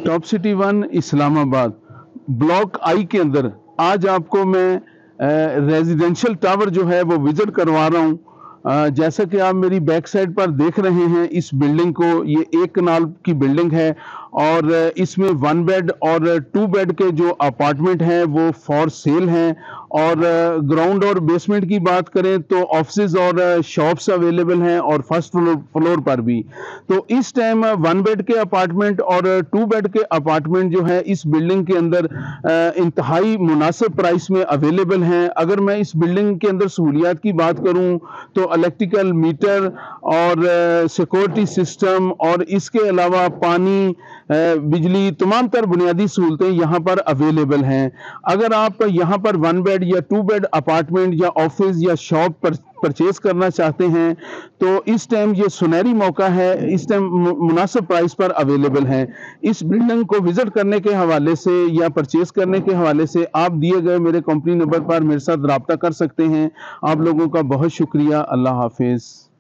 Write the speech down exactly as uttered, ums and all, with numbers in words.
Top city one Islamabad block I के अंदर आज आपको मैं रेजिडेंशियल टावर जो है वो विजिट करवा रहा हूँ। अ, जैसा कि आप मेरी बैक साइड पर देख रहे हैं इस बिल्डिंग को, ये एक कनाल की बिल्डिंग है और इसमें वन बेड और टू बेड के जो अपार्टमेंट हैं वो फॉर सेल हैं। और ग्राउंड और बेसमेंट की बात करें तो ऑफिस और शॉप्स अवेलेबल हैं और फर्स्ट फ्लोर फ्लोर पर भी। तो इस टाइम वन बेड के अपार्टमेंट और टू बेड के अपार्टमेंट जो है इस बिल्डिंग के अंदर इंतहाई मुनासिब प्राइस में अवेलेबल हैं। अगर मैं इस बिल्डिंग के अंदर सहूलियात की बात करूं तो इलेक्ट्रिकल मीटर और सिक्योरिटी सिस्टम और इसके अलावा पानी, बिजली, तमाम तर बुनियादी सहूलतें यहाँ पर अवेलेबल हैं। अगर आप यहाँ पर वन बेड या टू बेड अपार्टमेंट या ऑफिस या शॉप पर परचेज करना चाहते हैं तो इस टाइम ये सुनहरी मौका है, इस टाइम मुनासिब प्राइस पर अवेलेबल है। इस बिल्डिंग को विजिट करने के हवाले से या परचेज करने के हवाले से आप दिए गए मेरे कंपनी नंबर पर मेरे साथ रब्ता कर सकते हैं। आप लोगों का बहुत शुक्रिया। अल्लाह हाफिज।